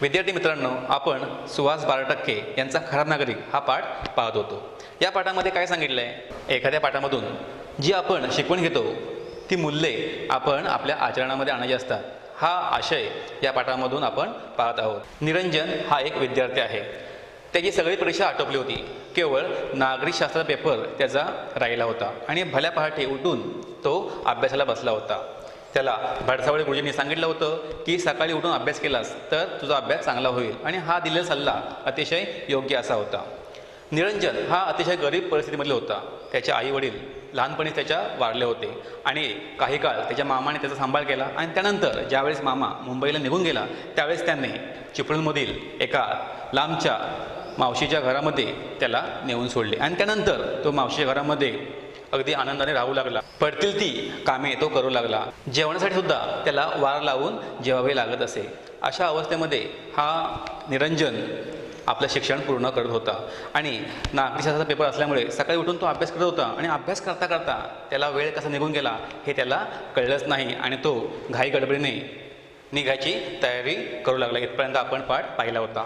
विद्यार्थी मित्रांनो, आपण सुहास 12% यांचा खरा नागरिक हा पाठ पाहत होतो। या पाठामध्ये काय सांगितलं आहे? एखाद्या पाठामधून जी आपण शिकवण घेतो ती मूल्ये आपण आपल्या आचरणामध्ये आणायची असतात। हा आशय या पाठामधून आपण पाहत आहोत। निरंजन हा एक विद्यार्थी आहे। त्याची सगळी परीक्षा आटोपली होती, केवळ नागरिकशास्त्र पेपर त्याचा राहिला होता आणि भल्या पहाटे उठून तो अभ्यासाला बसला होता। त्याला भडसावळे गुरुजींनी सांगितलं होतं की सकाळी उठून अभ्यास केलास तर तुझा अभ्यास चांगला होईल आणि हा दिलेला सल्ला अतिशय योग्य असा होता। निरंजन हा अतिशय गरीब परिस्थितीमधला होता। त्याचे आई वडील लहानपणीच त्याच्या वारले होते आणि काही काळ त्याच्या मामाने त्याचा सांभाळ केला आणि त्यानंतर ज्यावेळेस मामा मुंबईला निघून गेला त्यावेळेस त्याने चिपळूणमधील एका लांबच्या मावशीच्या घरामध्ये त्याला नेऊन सोडले आणि त्यानंतर तो मावशीच्या घरामध्ये अगदी आनंदाने राहू लागला। पडतील ती कामे तो करू लागला। जेवणासाठी सुद्धा त्याला वार लावून जेवावे लागत असे। अशा अवस्थेमध्ये हा निरंजन आपलं शिक्षण पूर्ण करत होता आणि नागरिकशास्त्राचा पेपर असल्यामुळे सकाळी उठून तो अभ्यास करत होता आणि अभ्यास करता करता त्याला वेळ कसा निघून गेला हे त्याला कळलंच नाही आणि तो घाई गडबडीने निघायची तयारी करू लागला। इथपर्यंत आपण पाठ पाहिला होता।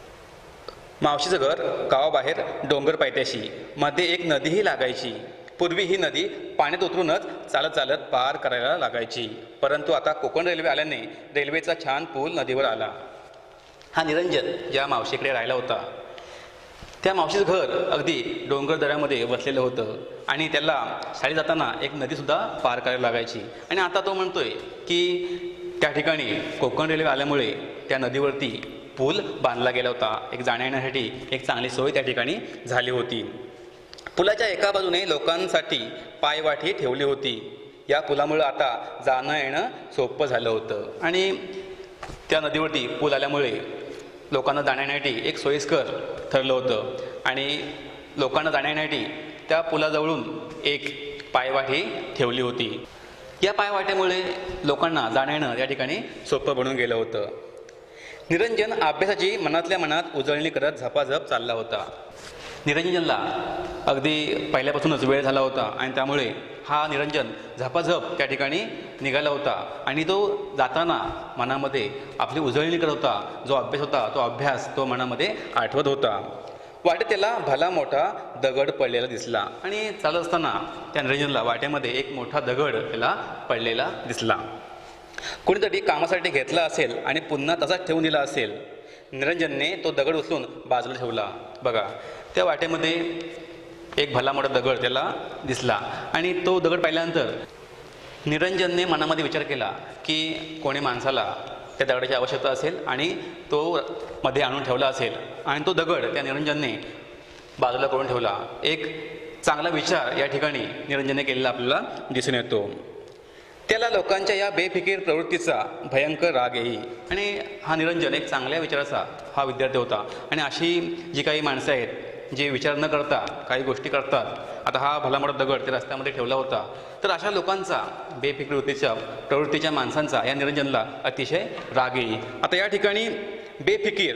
मावशीचं घर गावाबाहेर डोंगर पायथ्याशी, मध्ये एक नदीही लागायची। पूर्वी ही नदी पाण्यात उतरूनच चालत चालत पार करायला लागायची, परंतु आता कोकण रेल्वे आल्याने रेल्वेचा छान पूल नदीवर आला। हा निरंजन ज्या मावशीकडे राहिला होता त्या मावशीचं घर अगदी डोंगर दऱ्यामध्ये वसलेलं होतं आणि त्याला शाळेत जाताना एक नदीसुद्धा पार करायला लागायची आणि आता तो म्हणतोय की त्या ठिकाणी कोकण रेल्वे आल्यामुळे त्या नदीवरती पूल बांधला गेला होता। एक जाण्या येण्यासाठी एक चांगली सोय त्या ठिकाणी झाली होती। पुलाच्या एका बाजूने लोकांसाठी पायवाटी ठेवली होती। या पुलामुळे आता जाणं येणं सोपं झालं होतं आणि त्या नदीवरती पूल आल्यामुळे लोकांना जाण्यासाठी एक सोयीस्कर ठरलं होतं आणि लोकांना जाण्यासाठी त्या पुलाजवळून एक पायवाटी ठेवली होती। या पायवाटेमुळे लोकांना जाणं या ठिकाणी सोपं बनून गेलं होतं। निरंजन अभ्यासाची मनातल्या मनात उजळणी करत झपाझप चालला होता। निरंजनला अगदी पहिल्यापासूनच वेळ झाला होता आणि त्यामुळे हा निरंजन झपाझप त्या ठिकाणी निघाला होता आणि तो जाताना मनामध्ये आपली उजळणी करत होता। जो अभ्यास होता तो अभ्यास तो मनामध्ये आठवत होता। वाटेत त्याला भला मोठा दगड पडलेला दिसला आणि चालत असताना त्या निरंजनला वाटेमध्ये एक मोठा दगड त्याला पडलेला दिसला। कोणीतरी कामासाठी घेतला असेल आणि पुन्हा तसाच ठेवून दिला असेल। निरंजनने तो दगड उचलून बाजूला ठेवला। बघा, त्या वाटेमध्ये एक भला मोठा दगड त्याला दिसला आणि तो दगड पाहिल्यानंतर निरंजनने मनामध्ये विचार केला की कोणी माणसाला त्या दगडाची आवश्यकता असेल आणि तो मध्ये आणून ठेवला असेल आणि तो दगड त्या निरंजनने बाजूला करून ठेवला। एक चांगला विचार या ठिकाणी निरंजनने केलेला आपल्याला दिसून येतो। त्याला लोकांच्या या बेफिकीर प्रवृत्तीचा भयंकर राग येई आणि हा निरंजन एक चांगल्या विचाराचा हा विद्यार्थी होता आणि अशी जी काही माणसं आहेत जे विचार न करता काही गोष्टी करतात, आता हा भला मोठा दगड त्या रस्त्यामध्ये ठेवला होता, तर अशा लोकांचा बेफिकीर प्रवृत्तीच्या माणसांचा या निरंजनला अतिशय राग येई। आता या ठिकाणी बेफिकीर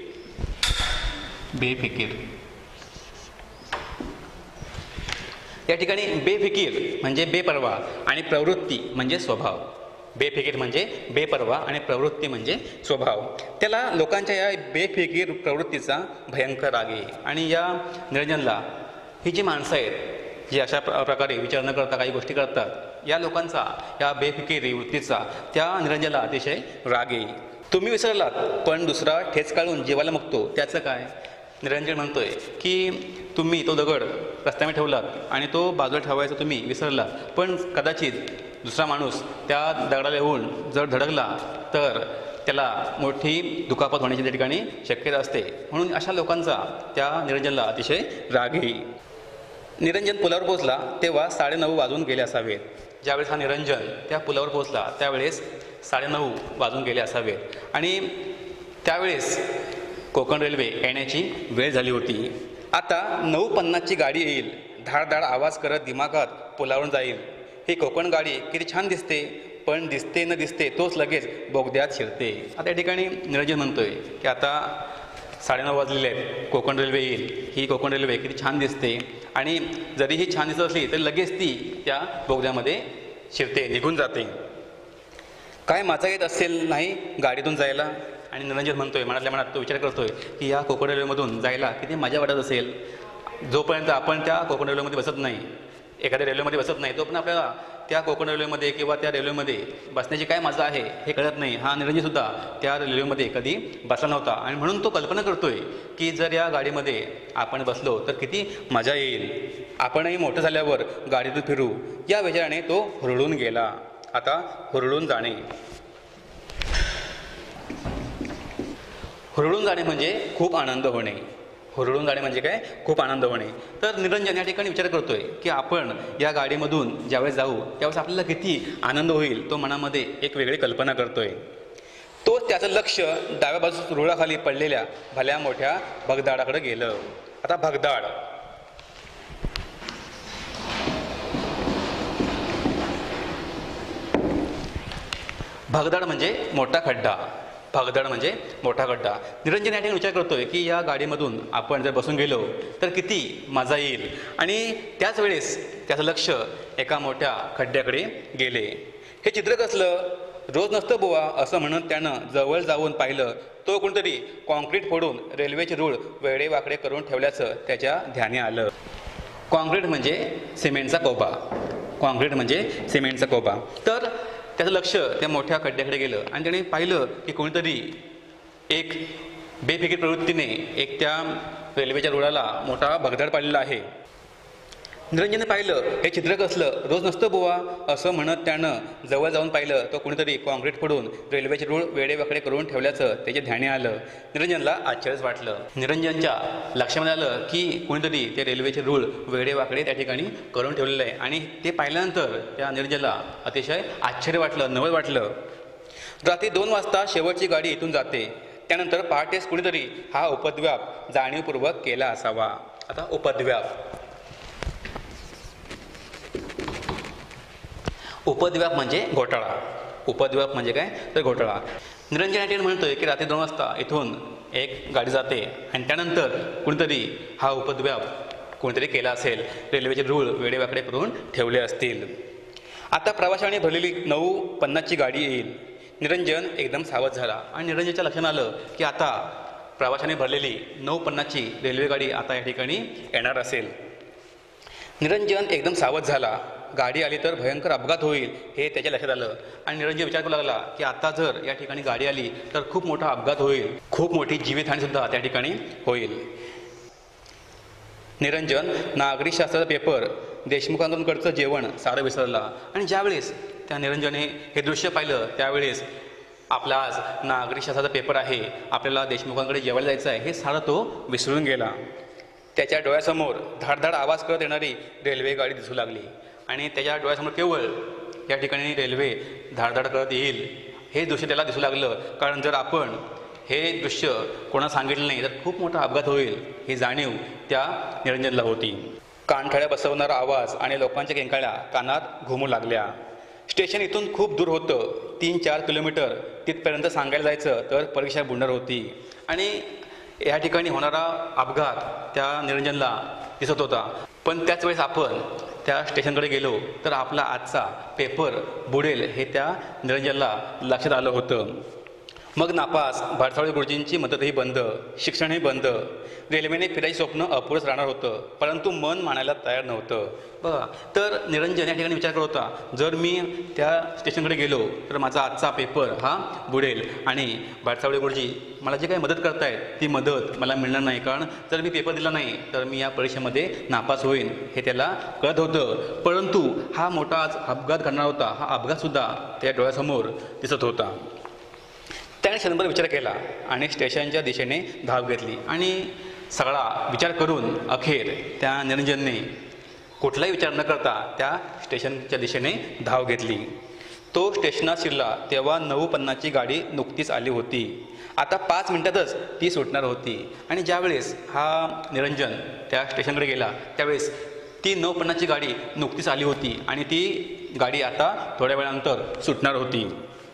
या ठिकाणी बेफिकीर म्हणजे बेपर्वा आणि प्रवृत्ती म्हणजे स्वभाव। बेफिकीर म्हणजे बेपर्वा आणि प्रवृत्ती म्हणजे स्वभाव। त्याला लोकांच्या या बेफिकीर प्रवृत्तीचा भयंकर राग आहे आणि या निरंजनला ही जी माणसं आहेत जी अशा प्रकारे विचार न करता काही गोष्टी करतात, या लोकांचा या बेफिकीर वृत्तीचा त्या निरंजनला अतिशय राग येईल। तुम्ही विसरलात पण दुसरा ठेच काढून जीवाला मुकतो त्याचं काय? निरंजन म्हणतोय की तुम्ही तो दगड रस्त्याने ठेवलात आणि तो बाजूला ठेवायचा तुम्ही विसरलात, पण कदाचित दुसरा माणूस त्या दगडाला येऊन जर धडकला तर त्याला मोठी दुखापत होण्याची त्या ठिकाणी शक्यता असते। म्हणून अशा लोकांचा त्या निरंजनला अतिशय राग येईल। निरंजन पुलावर पोहोचला तेव्हा 9:30 वाजून गेले असावेत। ज्यावेळेस हा निरंजन त्या पुलावर पोहोचला त्यावेळेस 9:30 वाजून गेले असावेत आणि त्यावेळेस कोकण रेल्वे येण्याची वेळ झाली होती। आता 9:50ची गाडी येईल, धाडधाड आवाज करत दिमागात पुलावरून जाईल। ही कोकण गाडी किती छान दिसते, पण दिसते न दिसते तोच लगेच बोगद्यात शिरते। आता या ठिकाणी निरंजन म्हणतोय की आता 9:30 वाजलेले आहेत, कोकण रेल्वे येईल, ही कोकण रेल्वे किती छान दिसते आणि जरी ही छान दिसत असली तर लगेच ती त्या बोगद्यामध्ये शिरते, निघून जाते। काय मजा येत असेल नाही गाडीतून जायला? आणि निरंजन म्हणतोय, मनातल्या मनात तो विचार करतोय की या कोकण रेल्वेमधून जायला किती मजा वाटत असेल. जोपर्यंत आपण त्या कोकण रेल्वेमध्ये बसत नाही, एखाद्या रेल्वेमध्ये बसत नाही, तो पण आपल्याला त्या कोकण रेल्वेमध्ये किंवा त्या रेल्वेमध्ये बसण्याची काय मजा आहे हे कळत नाही. हा निरंजनसुद्धा त्या रेल्वेमध्ये कधी बसला नव्हता आणि म्हणून तो कल्पना करतोय की जर या गाडीमध्ये आपण बसलो तर किती मजा येईल, आपणही मोठं झाल्यावर गाडीतून फिरू, या विचाराने तो हुरळून गेला. आता हुरळून जाणे. हुरळून जाणे म्हणजे खूप आनंद होणे. हुरळून जाणे म्हणजे काय? खूप आनंद होणे. तर निरंजन या ठिकाणी विचार करतोय की आपण या गाडीमधून ज्यावेळेस जाऊ त्यावेळेस आपल्याला किती आनंद होईल. तो मनामध्ये एक वेगळी कल्पना करतोय. तो त्याचं लक्ष डाव्या बाजूस रुळाखाली पडलेल्या भल्या मोठ्या भगदाडाकडे गेलं. आता भगदाड भगदाड म्हणजे मोठा खड्डा. भगदाड म्हणजे मोठा खड्डा. निरंजन या ठिकाणी विचार करतोय की या गाडीमधून आपण जर बसून गेलो तर किती मजा येईल. आणि त्याच वेळेस त्याचं लक्ष एका मोठ्या खड्ड्याकडे गेले. हे चित्र कसलं? रोज नसतं बुवा असं म्हणत त्यानं जवळ जाऊन पाहिलं. तो कोणतरी कॉन्क्रीट फोडून रेल्वेचे रूळ वेडेवाकडे करून ठेवल्याचं त्याच्या ध्यानी आलं. कॉन्क्रीट म्हणजे सिमेंटचा कोबा. कॉन्क्रीट म्हणजे सिमेंटचा कोबा. तर त्याचं लक्ष त्या मोठ्या खड्ड्याकडे गेलं आणि त्याने पाहिलं की कोणीतरी एक बेफिकीर प्रवृत्तीने एक त्या रेल्वेच्या रुळाला मोठा भगदाड पाडलेला आहे. निरंजनने पाहिलं, हे चित्र कसलं? रोज नसतं बुवा असं म्हणत त्यानं जवळ जाऊन पाहिलं. तो कोणीतरी कॉन्क्रीट फोडून रेल्वेचे रूळ वेडेवाकडे करून ठेवल्याचं त्याच्या ध्यानी आलं. निरंजनला आश्चर्यच वाटलं. निरंजनच्या लक्षामध्ये आलं की कोणीतरी ते रेल्वेचे रूळ वेडेवाकडे त्या ठिकाणी करून ठेवलेलं आहे आणि ते पाहिल्यानंतर त्या निरंजनला अतिशय आश्चर्य वाटलं, नवल वाटलं. रात्री 2 वाजता शेवटची गाडी इथून जाते. त्यानंतर पहाटेस कुणीतरी हा उपद्व्याप जाणीवपूर्वक केला असावा. आता उपद्व्याप उपद्व्याप म्हणजे घोटाळा. उपद्व्याप म्हणजे काय? तर घोटाळा. निरंजन या ठिकाणी म्हणतोय की रात्री 2 वाजता इथून एक गाडी जाते आणि त्यानंतर कुणीतरी हा उपद्व्याप कोणीतरी केला असेल, रेल्वेचे रूळ वेडेवाकडे करून ठेवले असतील. आता प्रवाशाने भरलेली 9:50ची गाडी येईल. निरंजन एकदम सावध झाला आणि निरंजनच्या लक्षात आलं की आता प्रवाशाने भरलेली 9:50ची रेल्वे गाडी आता या ठिकाणी येणार असेल. निरंजन एकदम सावध झाला. गाडी आली तर भयंकर अपघात होईल हे त्याच्या लक्षात आलं आणि निरंजन विचार करू लागला की आता जर या ठिकाणी गाडी आली तर खूप मोठा अपघात होईल, खूप मोठी जीवितहानीसुद्धा त्या ठिकाणी होईल. निरंजन नागरिकशास्त्राचा पेपर, देशमुखांकडचं जेवण सारं विसरला आणि ज्यावेळेस त्या निरंजनने हे दृश्य पाहिलं त्यावेळेस आपला आज नागरिकशास्त्राचा पेपर आहे, आपल्याला देशमुखांकडे जेवायला जायचं आहे, हे सारं तो विसरून गेला. त्याच्या डोळ्यासमोर धाडधाड आवाज करत येणारी रेल्वे गाडी दिसू लागली आणि त्याच्या डोळ्यासमोर केवळ या ठिकाणी रेल्वे धाडधाड करत येईल हे दृश्य त्याला दिसू लागलं. कारण जर आपण हे दृश्य कोणाला सांगितलं नाही तर खूप मोठा अपघात होईल ही जाणीव त्या निरंजनला होती. कानठळ्या बसवणारा आवाज आणि लोकांच्या किंकाळ्या कानात घुमू लागल्या. स्टेशन इथून खूप दूर होतं. 3-4 किलोमीटर तिथपर्यंत सांगायला जायचं तर परीक्षा बुडणार होती आणि या ठिकाणी होणारा अपघात त्या निरंजनला दिसत होता. पण त्याच वेळेस आपण त्या स्टेशनकडे गेलो तर आपला आजचा पेपर बुडेल हे त्या निरंजनला लक्षात आलं होतं. मग नापास, भाडसावळी गुरुजींची मदतही बंद, शिक्षणही बंद, रेल्वेने फिरायची स्वप्न अपुरंच राहणार होतं. परंतु मन मानायला तयार नव्हतं. बघा, तर निरंजन या ठिकाणी विचार करत होता, जर मी त्या स्टेशनकडे गेलो तर माझा आजचा पेपर हा बुडेल आणि भाडसावळी गुरुजी मला जे काही मदत करतायत ती मदत मला मिळणार नाही. कारण जर मी पेपर दिला नाही तर मी या परीक्षेमध्ये नापास होईन हे त्याला कळत होतं. परंतु हा मोठा आज अपघात घडणार होता, हा अपघातसुद्धा त्या डोळ्यासमोर दिसत होता. त्याने क्षणभर विचार केला आणि स्टेशनच्या दिशेने धाव घेतली आणि सगळा विचार करून अखेर त्या निरंजनने कुठलाही विचार न करता त्या स्टेशनच्या दिशेने धाव घेतली. तो स्टेशनात शिरला तेव्हा 9:50ची गाडी नुकतीच आली होती. आता 5 मिनिटातच ती सुटणार होती आणि ज्यावेळेस हा निरंजन त्या स्टेशनकडे गेला त्यावेळेस ती 9:50ची गाडी नुकतीच आली होती आणि ती गाडी आता थोड्या वेळानंतर सुटणार होती.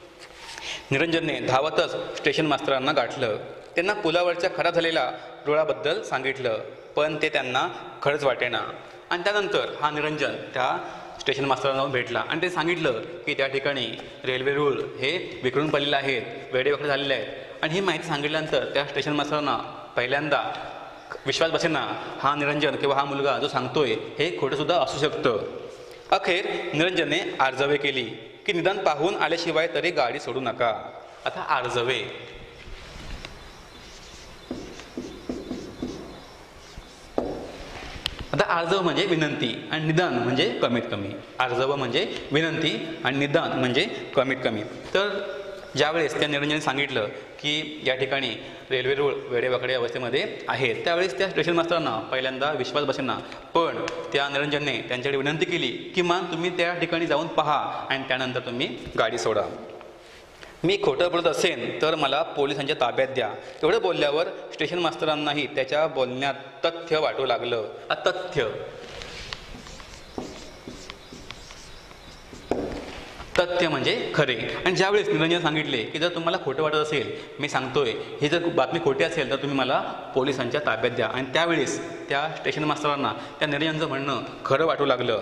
निरंजनने धावतच स्टेशन मास्तरांना गाठलं. त्यांना पुलावरच्या खराब झालेल्या रुळाबद्दल सांगितलं, पण ते त्यांना खरंच वाटेना. आणि त्यानंतर हा निरंजन त्या स्टेशन मास्तरांना भेटला आणि ते सांगितलं की त्या ठिकाणी रेल्वे रूळ हे विखरून पडलेले आहेत, वेडेवाकडे झालेले आहेत. आणि ही माहिती सांगितल्यानंतर त्या स्टेशन मास्तरांना पहिल्यांदा विश्वास बसेना, हा निरंजन किंवा हा मुलगा जो सांगतोय हे खोटंसुद्धा असू शकतं. अखेर निरंजनने आर्जवे केली की निदान पाहून आल्याशिवाय तरी गाडी सोडू नका. आता आर्जवे, आता आर्जव म्हणजे विनंती आणि निदान म्हणजे कमीत कमी. आर्जव म्हणजे विनंती आणि निदान म्हणजे कमीत कमी. तर ज्यावेळेस त्या निरंजनने सांगितलं की या ठिकाणी रेल्वे रूळ वेडेवाकडे अवस्थेमध्ये आहेत, त्यावेळेस त्या स्टेशन मास्तरांना पहिल्यांदा विश्वास बसेना. पण त्या निरंजनने त्यांच्याकडे विनंती केली किमान तुम्ही त्या ठिकाणी जाऊन पहा आणि त्यानंतर तुम्ही गाडी सोडा. मी खोटं बोलत असेन तर मला पोलिसांच्या ताब्यात द्या. एवढं बोलल्यावर स्टेशन मास्तरांनाही त्याच्या बोलण्यात तथ्य वाटू लागलं. तथ्य म्हणजे खरे. आणि ज्यावेळेस निरंजन सांगितले की जर तुम्हाला खोटं वाटत असेल, मी सांगतोय ही जर बातमी खोटी असेल तर तुम्ही मला पोलिसांच्या ताब्यात द्या. आणि त्यावेळेस त्या स्टेशन मास्तरांना त्या निरंजनचं म्हणणं खरं वाटू लागलं.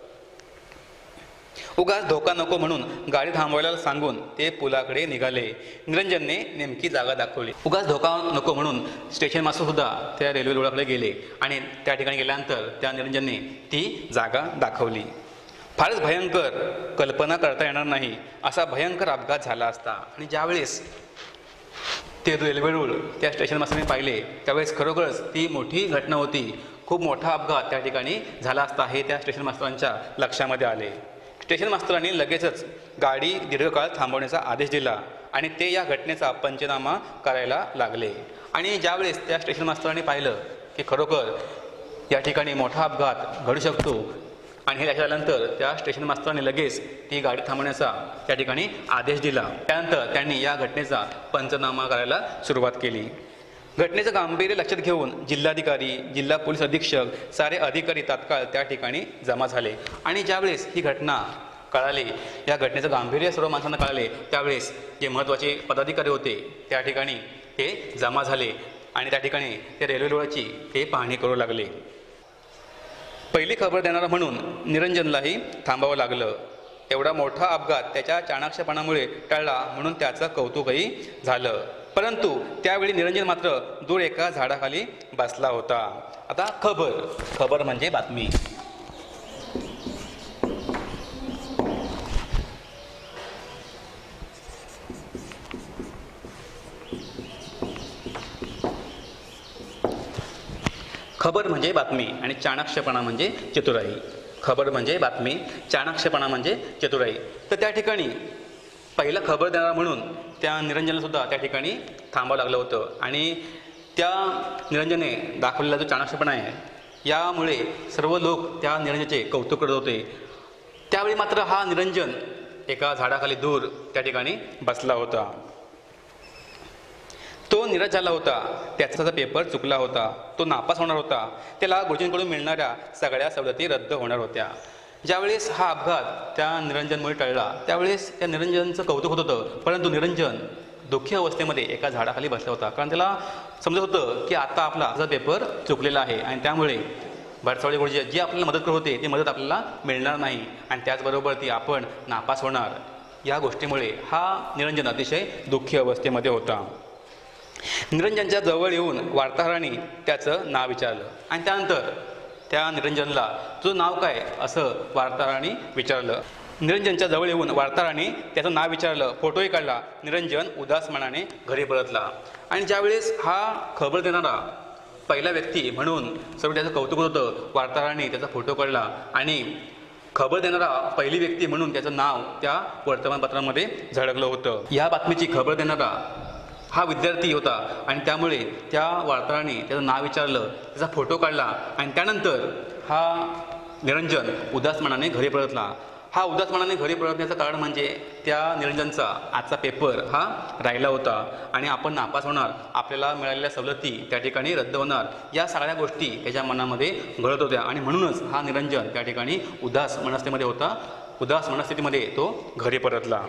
उगाच धोका नको म्हणून गाडी थांबवायला सांगून ते पुलाकडे निघाले. निरंजनने नेमकी जागा दाखवली. उगाच धोका नको म्हणून स्टेशन मास्तरसुद्धा त्या रेल्वे रुळाकडे गेले आणि त्या ठिकाणी गेल्यानंतर त्या निरंजनने ती जागा दाखवली. फारच भयंकर, कल्पना करता येणार नाही असा भयंकर अपघात झाला असता. आणि ज्यावेळेस ते रेल्वे रूळ त्या स्टेशन मास्तरांनी पाहिले त्यावेळेस खरोखरच ती मोठी घटना होती. खूप मोठा अपघात त्या ठिकाणी झाला असता हे त्या स्टेशन मास्तरांच्या लक्षामध्ये आले. स्टेशन मास्तरांनी लगेचच गाडी दीर्घकाळ थांबवण्याचा आदेश दिला आणि ते या घटनेचा पंचनामा करायला लागले. आणि ज्यावेळेस त्या स्टेशन मास्तरांनी पाहिलं की खरोखर या ठिकाणी मोठा अपघात घडू शकतो आणि हे लक्षात आल्यानंतर त्या स्टेशन मास्तरांनी लगेच ती गाडी थांबवण्याचा त्या ठिकाणी आदेश दिला. त्यानंतर त्यांनी या घटनेचा पंचनामा करायला सुरुवात केली. घटनेचं गांभीर्य लक्षात घेऊन जिल्हाधिकारी, जिल्हा पोलीस अधीक्षक, सारे अधिकारी तात्काळ त्या ठिकाणी जमा झाले. आणि ज्यावेळेस ही घटना कळाली, या घटनेचं गांभीर्य सर्व माणसांना कळाले, त्यावेळेस जे महत्त्वाचे पदाधिकारी होते त्या ठिकाणी ते जमा झाले आणि त्या ठिकाणी ते रेल्वे रुळाची ते पाहणी करू लागले. पहिली खबर देणारा म्हणून निरंजनलाही थांबावं लागलं. एवढा मोठा अपघात त्याच्या चाणाक्षपणामुळे टळला म्हणून त्याचं कौतुकही झालं. परंतु त्यावेळी निरंजन मात्र दूर एका झाडाखाली बसला होता. आता खबर म्हणजे बातमी. खबर म्हणजे बातमी आणि चाणाक्षपणा म्हणजे चतुराई. खबर म्हणजे बातमी, चाणाक्षपणा म्हणजे चतुराई. तर त्या ठिकाणी पहिला खबर देणारा म्हणून त्या निरंजनलासुद्धा त्या ठिकाणी थांबावं लागलं होतं. आणि त्या निरंजनने दाखवलेला जो चाणाक्षपणा आहे यामुळे सर्व लोक त्या निरंजनाचे कौतुक करत होते. त्यावेळी मात्र हा निरंजन एका झाडाखाली दूर त्या ठिकाणी बसला होता. तो निराश झाला होता. त्याचा पेपर चुकला होता, तो नापास होणार होता, त्याला गुरुजींकडून मिळणाऱ्या सगळ्या सवलती रद्द होणार होत्या. ज्यावेळेस हा अपघात त्या निरंजनमुळे टळला त्यावेळेस त्या निरंजनचं कौतुक होत होतं. परंतु निरंजन दुःखी अवस्थेमध्ये एका झाडाखाली बसला होता, कारण त्याला समजत होतं की आता आपला पेपर चुकलेला आहे आणि त्यामुळे भरसावळे गुरुजी जी आपल्याला मदत करत होते ती मदत आपल्याला मिळणार नाही आणि त्याचबरोबर ती आपण नापास होणार. या गोष्टीमुळे हा निरंजन अतिशय दुःखी अवस्थेमध्ये होता. निरंजनच्या जवळ येऊन वार्ताहरांनी त्याचं नाव विचारलं आणि त्यानंतर त्या निरंजनला तुझं नाव काय असं वार्ताहरांनी विचारलं. निरंजनच्या जवळ येऊन वार्ताहरांनी त्याचं नाव विचारलं, फोटोही काढला. निरंजन उदास मनाने घरी परतला. आणि ज्यावेळेस हा खबर देणारा पहिला व्यक्ती म्हणून सर्व त्याचं कौतुक होतं, वार्ताहरांनी त्याचा फोटो काढला आणि खबर देणारा पहिली व्यक्ती म्हणून त्याचं नाव त्या वर्तमानपत्रामध्ये झळकलं होतं. या बातमीची खबर देणारा हा विद्यार्थी होता आणि त्यामुळे त्या वार्ताहरांनी त्याचं नाव विचारलं, त्याचा फोटो काढला आणि त्यानंतर हा निरंजन उदास मनाने घरी परतला. हा उदास मनाने घरी परतण्याचं कारण म्हणजे त्या निरंजनचा आजचा पेपर हा राहिला होता आणि आपण नापास होणार, आपल्याला मिळालेल्या सवलती त्या ठिकाणी रद्द होणार, या सगळ्या गोष्टी त्याच्या मनामध्ये घडत होत्या आणि म्हणूनच हा निरंजन त्या ठिकाणी उदास मनस्थितीमध्ये होता. उदास मनस्थितीमध्ये तो घरी परतला.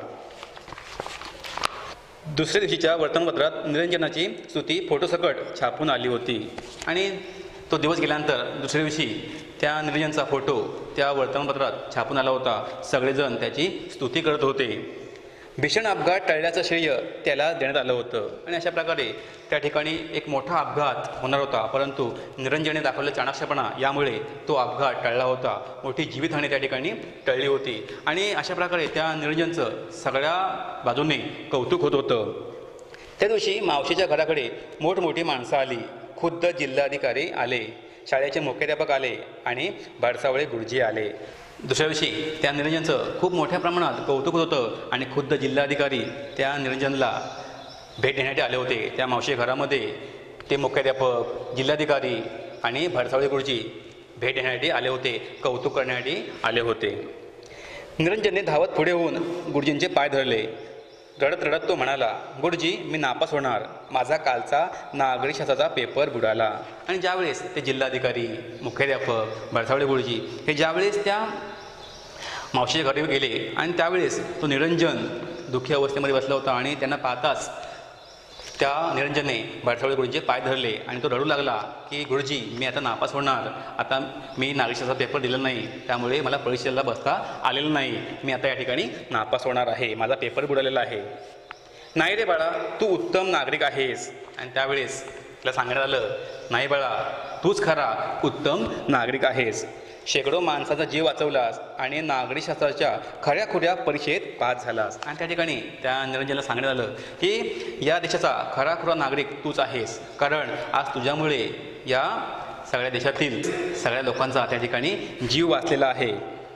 दुसऱ्या दिवशीच्या वर्तमानपत्रात निरंजनाची स्तुती फोटोसकट छापून आली होती आणि तो दिवस गेल्यानंतर दुसऱ्या दिवशी त्या निरंजनचा फोटो त्या वर्तमानपत्रात छापून आला होता. सगळेजण त्याची स्तुती करत होते. भीषण अपघात टळल्याचं श्रेय त्याला देण्यात आलं होतं. आणि अशा प्रकारे त्या ठिकाणी एक मोठा अपघात होणार होता, परंतु निरंजनने दाखवलेला चाणाक्षपणा यामुळे तो अपघात टळला होता. मोठी जीवितहानी त्या ठिकाणी टळली होती. आणि अशा प्रकारे त्या निरंजनचं सगळ्या बाजूने कौतुक होत होतं. त्या दिवशी मावशीच्या घराकडे मोठमोठी माणसं आली. खुद्द जिल्हाधिकारी आले, शाळेचे मुख्याध्यापक आले आणि भडसावळे गुरुजी आले. दुसऱ्या दिवशी त्या निरंजनचं खूप मोठ्या प्रमाणात कौतुक होतं आणि खुद्द जिल्हाधिकारी त्या निरंजनला भेट देण्यासाठी आले होते. त्या मावशी घरामध्ये ते मुख्याध्यापक, जिल्हाधिकारी आणि भडसावळे गुरुजी भेट देण्यासाठी आले होते, कौतुक करण्यासाठी आले होते. निरंजनने धावत पुढे होऊन गुरुजींचे पाय धरले. रडत रडत तो म्हणाला, गुरुजी, मी नापास होणार. माझा कालचा नागरिक शास्त्राचा पेपर बुडाला. आणि ज्यावेळेस ते जिल्हाधिकारी, मुख्याध्यापक, भडसावळे गुरुजी हे ज्यावेळेस त्या मावशीच्या घरी गेले आणि त्यावेळेस तो निरंजन दुःखी अवस्थेमध्ये बसला होता आणि त्यांना पाहताच त्या निरंजनने भडसावळे गुरुजींचे पाय धरले आणि तो रडू लागला की गुरुजी, मी आता नापास होणार. आता मी नागरिकशास्त्राचा पेपर दिला नाही, त्यामुळे मला परीक्षेला बसता आलेलं नाही. मी आता या ठिकाणी नापास होणार आहे. माझा पेपर बुडालेला आहे. नाही रे बाळा, तू उत्तम नागरिक आहेस. आणि त्यावेळेस त्याला सांगण्यात आलं, नाही बाळा, तूच खरा उत्तम नागरिक आहेस. शेकडो माणसाचा जीव वाचवलास आणि नागरिकशास्त्राच्या खऱ्याखुऱ्या परीक्षेत पास झालास. आणि त्या ठिकाणी त्या निरंजनला सांगण्यात आलं की या देशाचा खराखुरा नागरिक तूच आहेस, कारण आज तुझ्यामुळे या सगळ्या देशातील सगळ्या लोकांचा त्या ठिकाणी जीव वाचलेला आहे.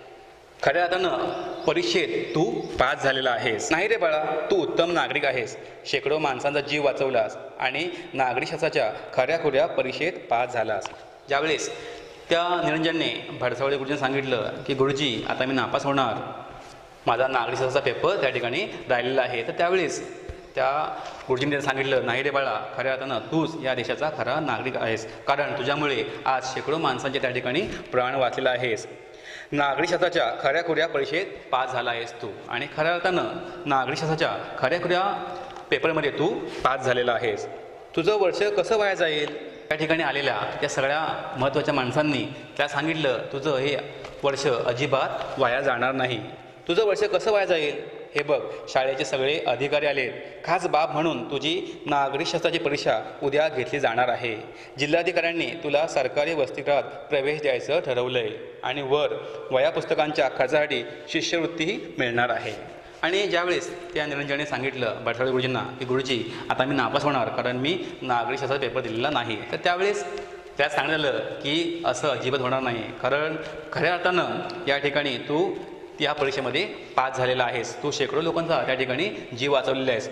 खऱ्या अर्थानं परीक्षेत तू पास झालेला आहेस. नाही रे बाळा, तू उत्तम नागरिक आहेस. शेकडो माणसांचा जीव वाचवलास आणि नागरिकशास्त्राच्या खऱ्याखुऱ्या परीक्षेत पास झालास. ज्यावेळेस त्या निरंजनने भडसावळे गुरुजींना सांगितलं की गुरुजी, आता मी नापास होणार. माझा नागरिकशास्त्राचा पेपर त्या ठिकाणी राहिलेला आहे. तर त्यावेळेस त्या गुरुजींनी त्यांना सांगितलं, नाही रे बाळा, खऱ्या अर्थानं तूच या देशाचा खरा नागरिक आहेस, कारण तुझ्यामुळे आज शेकडो माणसांचे त्या ठिकाणी प्राण वाचलेला आहेस. नागरिकशास्त्राच्या खऱ्याखुऱ्या परीक्षेत पास झाला आहेस तू आणि खऱ्या अर्थानं नागरिकशास्त्राच्या खऱ्याखुऱ्या पेपरमध्ये तू पास झालेला आहेस. तुझं वर्ष कसं वाया जाईल? त्या ठिकाणी आलेल्या त्या सगळ्या महत्त्वाच्या माणसांनी त्याला सांगितलं, तुझं हे वर्ष अजिबात वाया जाणार नाही. तुझं वर्ष कसं वाया जाईल? हे बघ, शाळेचे सगळे अधिकारी आलेत. खास बाब म्हणून तुझी नागरिकशास्त्राची परीक्षा उद्या घेतली जाणार आहे. जिल्हाधिकाऱ्यांनी तुला सरकारी वसतिगृहात प्रवेश द्यायचं ठरवलंय आणि वर वया पुस्तकांच्या खर्चासाठी शिष्यवृत्तीही मिळणार आहे. आणि ज्यावेळेस त्या निरंजनने सांगितलं भडसावळे गुरुजींना की गुरुजी, आता मी नापास होणार, कारण मी नागरिकशास्त्राचा पेपर दिलेला नाही. तर त्यावेळेस त्यात सांगण्यात आलं की असं अजिबात होणार नाही, कारण खऱ्या अर्थानं या ठिकाणी तू या परीक्षेमध्ये पास झालेला आहेस. तू शेकडो लोकांचा त्या ठिकाणी जीव वाचवलेला आहेस.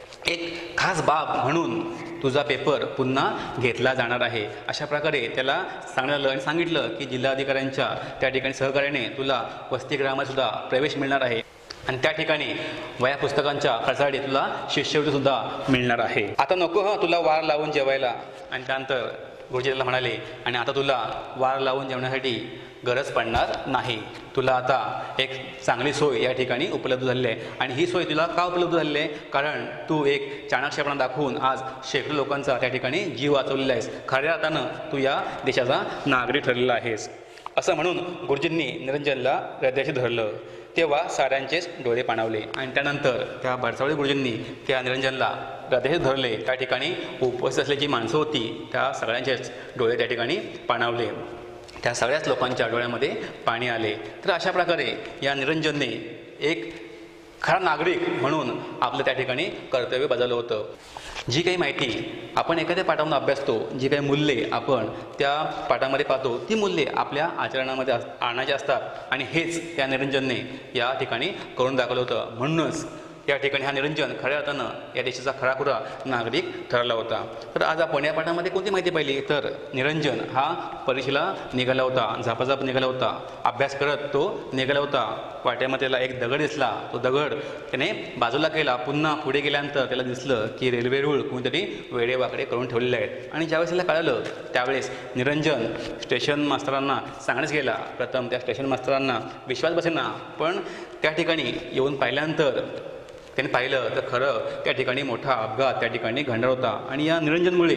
एक खास बाब म्हणून तुझा पेपर पुन्हा घेतला जाणार आहे. अशा प्रकारे त्याला सांगण्यात आलं आणि सांगितलं की जिल्हाधिकाऱ्यांच्या त्या ठिकाणी सहकार्याने तुला वसतिगृहामध्ये सुद्धा प्रवेश मिळणार आहे आणि त्या ठिकाणी वया पुस्तकांच्या खर्चासाठी तुला शिष्यवृत्तीसुद्धा मिळणार आहे. आता नको तुला वार लावून जेवायला. आणि त्यानंतर गुरुजी त्याला म्हणाले, आणि आता तुला वार लावून जेवण्यासाठी गरज पडणार नाही. तुला आता एक चांगली सोय या ठिकाणी उपलब्ध झालेली आहे. आणि ही सोय तुला का उपलब्ध झालेली आहे? कारण तू एक चाणाक्षपणा दाखवून आज शेकडो लोकांचा त्या ठिकाणी जीव वाचवलेला आहेस. खऱ्या अर्थानं तू या देशाचा नागरिक ठरलेला आहेस. असं म्हणून गुरुजींनी निरंजनला हृदयाशी धरलं. तेव्हा साऱ्यांचेच डोळे पाणावले. आणि त्यानंतर त्या भडसावळे गुरुजींनी त्या निरंजनला हृदयाशी धरले. त्या ठिकाणी उपस्थित असलेली जी माणसं होती त्या सगळ्यांचेच डोळे त्या ठिकाणी पाणावले. त्या सगळ्याच लोकांच्या डोळ्यामध्ये पाणी आले. तर अशा प्रकारे या निरंजनने एक खरा नागरिक म्हणून आपलं त्या ठिकाणी कर्तव्य बजावलं होतं. जी काही माहिती आपण एखाद्या पाठामधून अभ्यासतो, जी काही मूल्ये आपण त्या पाठामध्ये पाहतो, ती मूल्ये आपल्या आचरणामध्ये आणायची असतात. आणि हेच त्या निरंजनने या ठिकाणी करून दाखवलं होतं. म्हणूनच या ठिकाणी हा निरंजन खऱ्या अर्थानं या देशाचा खराखुरा नागरिक ठरला होता. तर आज आपण या पाठामध्ये कोणती माहिती पाहिली? तर निरंजन हा परीक्षेला निघाला होता, झापाझाप निघाला होता, अभ्यास करत तो निघाला होता. वाट्यामध्ये त्याला एक दगड दिसला. तो दगड त्याने बाजूला केला. पुन्हा पुढे गेल्यानंतर त्याला दिसलं की रेल्वे रूळ कोणीतरी वेडेवाकडे करून ठेवलेले आहेत. आणि ज्यावेळेस त्याला कळालं त्यावेळेस निरंजन स्टेशन मास्तरांना सांगण्यास गेला. प्रथम त्या स्टेशन मास्तरांना विश्वास बसेना, पण त्या ठिकाणी येऊन पाहिल्यानंतर त्यांनी पाहिलं तर खरं त्या ठिकाणी मोठा अपघात त्या ठिकाणी घडणार होता. आणि या निरंजनमुळे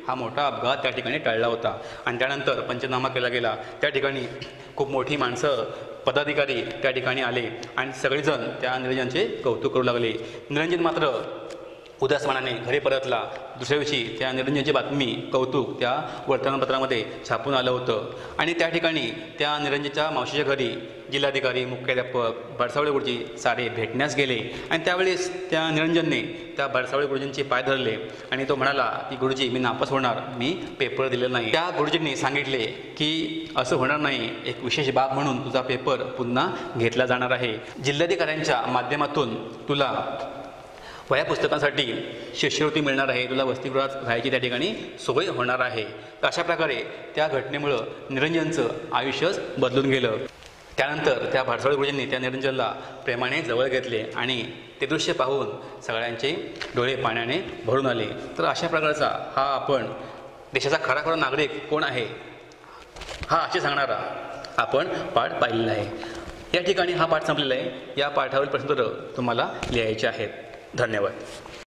हा मोठा अपघात त्या ठिकाणी टळला होता. आणि त्यानंतर पंचनामा केला गेला. त्या ठिकाणी खूप मोठी माणसं, पदाधिकारी त्या ठिकाणी आले आणि सगळेजण त्या निरंजनचे कौतुक करू लागले. निरंजन मात्र उदास मनाने घरी परतला. दुसऱ्या दिवशी त्या निरंजनची बातमी, कौतुक त्या वर्तमानपत्रामध्ये छापून आलं होतं. आणि त्या ठिकाणी त्या निरंजनच्या मावशीच्या घरी जिल्हाधिकारी, मुख्याध्यापक, भडसावळे गुरुजी सारे भेटण्यास गेले. आणि त्यावेळेस त्या निरंजनने त्या भडसावळे गुरुजींचे पाय धरले आणि तो म्हणाला की गुरुजी, मी नापास होणार, मी पेपर दिलेला नाही. त्या गुरुजींनी सांगितले की असं होणार नाही, एक विशेष बाब म्हणून तुझा पेपर पुन्हा घेतला जाणार आहे. जिल्हाधिकाऱ्यांच्या माध्यमातून तुला वह्या पुस्तकांसाठी शिष्यवृत्ती मिळणार आहे, तुला वसतिगृहात राहायची त्या ठिकाणी सोय होणार आहे. तर अशा प्रकारे त्या घटनेमुळं निरंजनचं आयुष्यच बदलून गेलं. त्यानंतर त्या भडसावळे गुरुजींनी त्या निरंजनला प्रेमाने जवळ घेतले आणि ते दृश्य पाहून सगळ्यांचे डोळे पाण्याने भरून आले. तर अशा प्रकारचा हा आपण देशाचा खरा नागरिक कोण आहे हा असे सांगणारा आपण पाठ पाहिलेला आहे. या ठिकाणी हा पाठ संपलेला आहे. या पाठावरील प्रश्नोत्तरं तुम्हाला लिहायचे आहेत. धन्यवाद.